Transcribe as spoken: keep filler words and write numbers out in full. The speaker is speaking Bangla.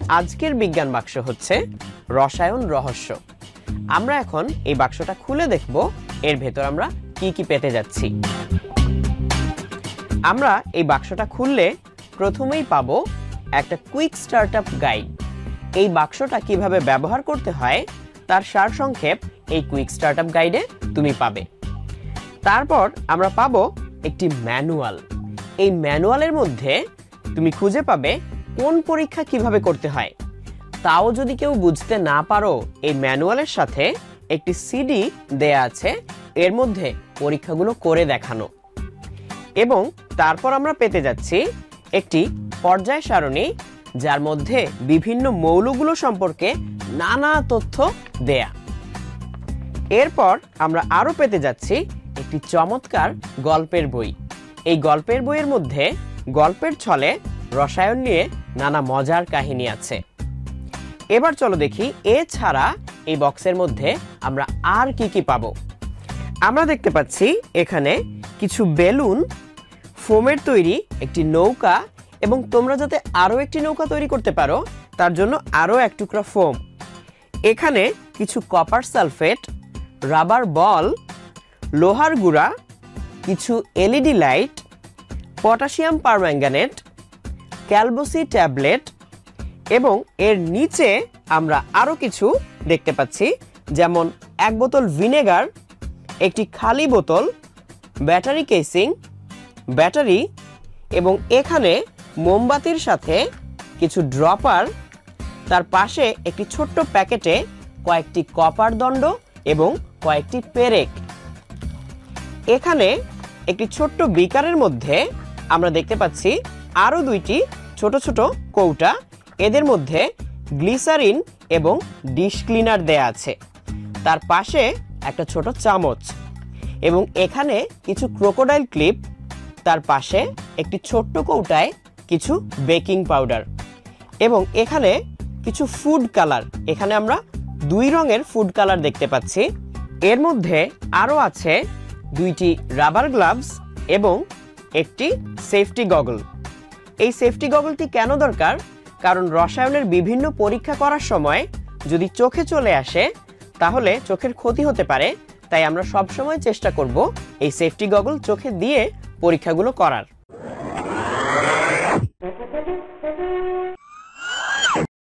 আজকের বিজ্ঞান বাক্স হচ্ছে রসায়ন রহস্য। আমরা এখন এই বাক্সটা খুলে দেখব এর ভেতর আমরা কি কি পেতে যাচ্ছি। আমরা এই বাক্সটা খুললে প্রথমেই পাবো একটা কুইক স্টার্টআপ গাইড। এই বাক্সটা কিভাবে ব্যবহার করতে হয় তার সারসংক্ষেপ এই কুইক স্টার্টআপ গাইডে তুমি পাবে। তারপর আমরা পাবো একটি ম্যানুয়াল। এই ম্যানুয়ালের মধ্যে তুমি খুঁজে পাবে কোন পরীক্ষা কিভাবে করতে হয়। তাও যদি কেউ বুঝতে না পারো, এই ম্যানুয়ালের সাথে একটি সিডি দেয়া আছে, এর মধ্যে পরীক্ষাগুলো করে দেখানো। এবং তারপর আমরা পেতে যাচ্ছি একটি পর্যায় সারণী, যার মধ্যে বিভিন্ন মৌলগুলো সম্পর্কে নানা তথ্য দেয়া। এরপর আমরা আরো পেতে যাচ্ছি একটি চমৎকার গল্পের বই। এই গল্পের বইয়ের মধ্যে গল্পের ছলে রসায়ন নিয়ে নানা মজার কাহিনী আছে। এবার চলো দেখি এছাড়া এই বক্সের মধ্যে আমরা আর কি কি পাবো। আমরা দেখতে পাচ্ছি এখানে কিছু বেলুন, ফোমের তৈরি একটি নৌকা, এবং তোমরা যাতে আরো একটি নৌকা তৈরি করতে পারো তার জন্য আরো এক টুকরা ফোম। এখানে কিছু কপার সালফেট, রাবার বল, লোহার গুঁড়া, কিছু এলইডি লাইট, পটাশিয়াম পারম্যাঙ্গানেট, ক্যালবোসি ট্যাবলেট, এবং এর নিচে আমরা আরো কিছু দেখতে পাচ্ছি, যেমন এক বোতল ভিনেগার, একটি খালি বোতল, ব্যাটারি কেসিং, ব্যাটারি, এবং এখানে মোমবাতির সাথে কিছু ড্রপার, তার পাশে একটি ছোট্ট প্যাকেটে কয়েকটি কপার দণ্ড এবং কয়েকটি পেরেক। এখানে একটি ছোট্ট বিকারের মধ্যে আমরা দেখতে পাচ্ছি আরো দুইটি ছোট ছোট কৌটা, এদের মধ্যে গ্লিসারিন এবং ডিশ ক্লিনার দেয়া আছে। তার পাশে একটা ছোট চামচ, এবং এখানে কিছু ক্রোকোডাইল ক্লিপ, তার পাশে একটি ছোট্ট কৌটায় কিছু বেকিং পাউডার, এবং এখানে কিছু ফুড কালার। এখানে আমরা দুই রঙের ফুড কালার দেখতে পাচ্ছি। এর মধ্যে আরো আছে দুইটি রাবার গ্লাভস এবং একটি সেফটি গগল। এই সেফটি গগলটি কেন দরকার? কারণ রসায়নের বিভিন্ন পরীক্ষা করার সময় যদি চোখে চলে আসে তাহলে চোখের ক্ষতি হতে পারে, তাই আমরা সব সময় চেষ্টা করব এই সেফটি গগল চোখে দিয়ে পরীক্ষাগুলো করার।